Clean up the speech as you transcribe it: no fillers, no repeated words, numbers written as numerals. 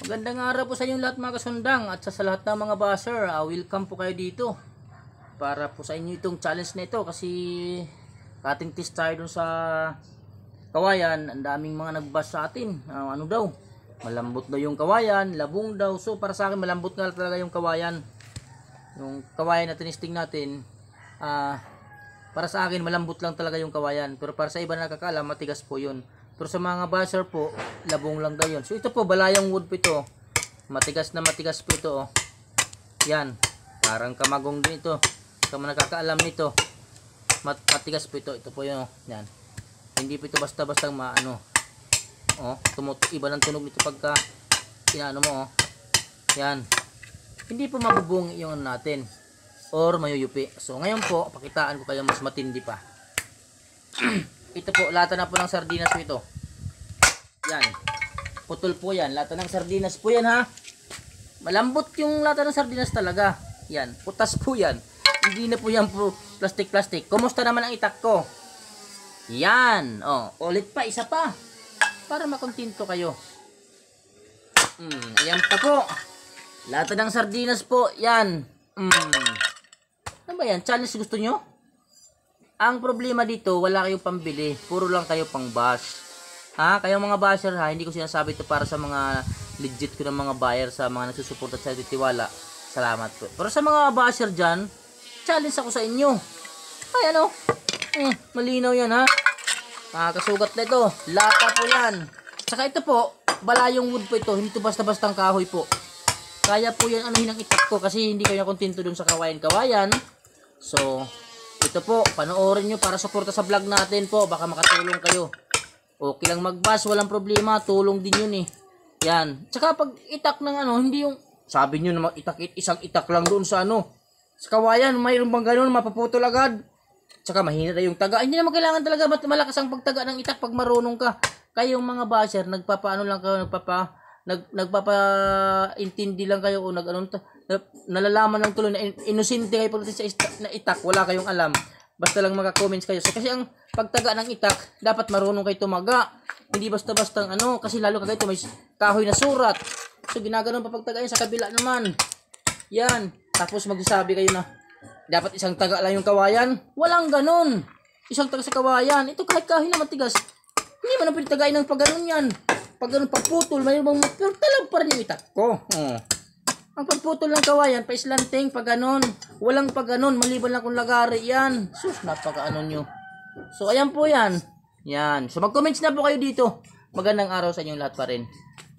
Magandang araw po sa inyong lahat mga kasundang at sa lahat ng mga basher. Welcome po kayo dito para po sa inyo itong challenge na ito kasi cutting test tayo dun sa kawayan. Ang daming mga nagbash sa atin. Ano daw? Malambot daw yung kawayan, labong daw. So para sa akin malambot nga talaga yung kawayan. Yung kawayan na tinisting natin, para sa akin malambot lang talaga yung kawayan. Pero para sa iba na nakakaalam, matigas po yun. Pero sa mga basher po, labong lang daw yun. So ito po, balayang wood po ito. Matigas na matigas po ito. Oh. Yan. Parang kamagong din ito. Sa mga nakakaalam nito, matigas po ito. Ito po yun. Oh. Yan. Hindi po ito basta-basta maano. Oh, iba ng tunog nito pagka inaano mo. Oh. Yan. Hindi po mabubong yung natin. Or mayuyupi. So ngayon po, pakitaan ko kayo mas matindi pa. Ito po, lata na po ng sardinas po ito. Yan. Putol po yan. Lata ng sardinas po yan ha. Malambot yung lata ng sardinas talaga. Yan. Putas po yan. Hindi na po yan po plastic. Kumusta naman ang itak ko? Yan. Oh, ulit pa. Isa pa. Para makontento kayo. Ayan pa po. Lata ng sardinas po. Yan. Ano ba yan? Challenge gusto nyo? Ang problema dito, wala kayong pambili. Puro lang kayo pang bash. Ha? Kayong mga basher ha, hindi ko sinasabi ito para sa mga legit ko ng mga buyer, sa mga nagsusupport at sa titiwala. Salamat po. Pero sa mga basher dyan, challenge ako sa inyo. Ay ano? Malinaw yan ha. Kasugat na ito. Lata po yan. Saka ito po, balayong wood po ito. Hindi ito basta-bastang kahoy po. Kaya po yan anuhin ang itak ko kasi hindi kayo kontento dun sa kawayan-kawayan. So, ito po, panoorin nyo para suporta sa vlog natin po. Baka makatulong kayo. Okay lang mag-bash, walang problema. Tulong din yun eh. Yan. Tsaka pag itak ng ano, hindi yung, sabi nyo na isang itak lang doon sa ano. Sa kawayan, mayroon bang ganun, mapaputol agad. Tsaka mahina na yung taga. Hindi naman kailangan talaga malakas ang pagtaga ng itak pag marunong ka. Kayong mga basher, nagpapaano lang kayo, nagpapaintindi lang kayo o nalalaman lang tuloy na inosente kayo pagdating sa na itak, wala kayong alam. Basta lang maka-comments kayo. So, kasi ang pagtaga ng itak, dapat marunong kayo tumaga. Hindi basta-basta ano, kasi lalo kagaya ito may kahoy na surat. So, ginaganon pa pagtaga yan sa kabila naman. Yan. Tapos magsasabi kayo na dapat isang taga lang yung kawayan. Walang ganon. Isang taga sa kawayan. Ito kahit kahoy na matigas. Hindi mo na pinatagain ng pagganon yan. Pag ganun pagputol, mayroon bang talag pa rin yung itak ko. Ang pagputol ng kawayan, paislanting, pag ganun. Walang pag ganun, maliban lang kung lagari yan. Sus, napaka-ano nyo. So, ayan po yan. Yan. So, mag-comments na po kayo dito. Magandang araw sa inyong lahat pa rin.